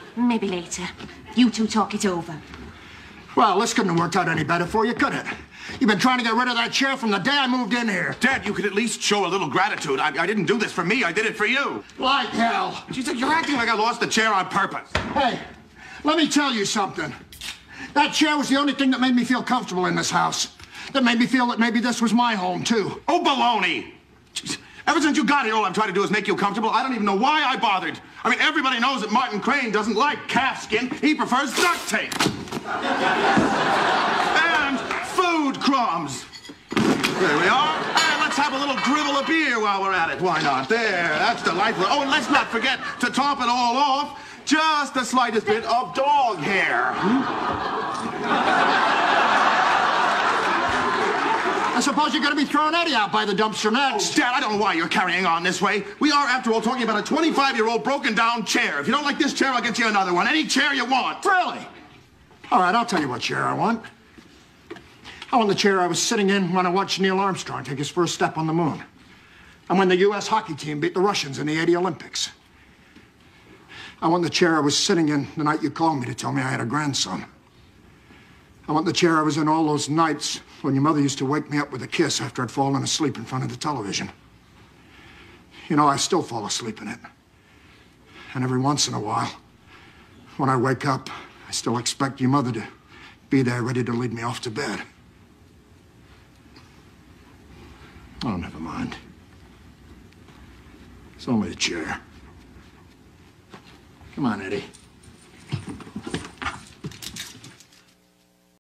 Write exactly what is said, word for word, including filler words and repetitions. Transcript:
Maybe later. You two talk it over. Well, this couldn't have worked out any better for you, could it? You've been trying to get rid of that chair from the day I moved in here. Dad, you could at least show a little gratitude. I, I didn't do this for me. I did it for you. Like hell. She said, you're acting like I lost the chair on purpose. Hey, let me tell you something. That chair was the only thing that made me feel comfortable in this house. That made me feel that maybe this was my home, too. Oh, baloney. Jeez. Ever since you got here, all I'm trying to do is make you comfortable. I don't even know why I bothered. I mean, everybody knows that Martin Crane doesn't like calf skin. He prefers duct tape. And food crumbs. There we are. And let's have a little dribble of beer while we're at it. Why not? There, that's delightful. Oh, and let's not forget to top it all off, just the slightest bit of dog hair. Hmm? I suppose you're going to be throwing Eddie out by the dumpster next. Oh, Dad, I don't know why you're carrying on this way. We are, after all, talking about a twenty-five-year-old broken-down chair. If you don't like this chair, I'll get you another one. Any chair you want. Really? All right, I'll tell you what chair I want. I want the chair I was sitting in when I watched Neil Armstrong take his first step on the moon. And when the U S hockey team beat the Russians in the eighty Olympics. I want the chair I was sitting in the night you called me to tell me I had a grandson. I want the chair I was in all those nights when your mother used to wake me up with a kiss after I'd fallen asleep in front of the television. You know, I still fall asleep in it. And every once in a while, when I wake up, I still expect your mother to be there ready to lead me off to bed. Oh, never mind. It's only a chair. Come on, Eddie.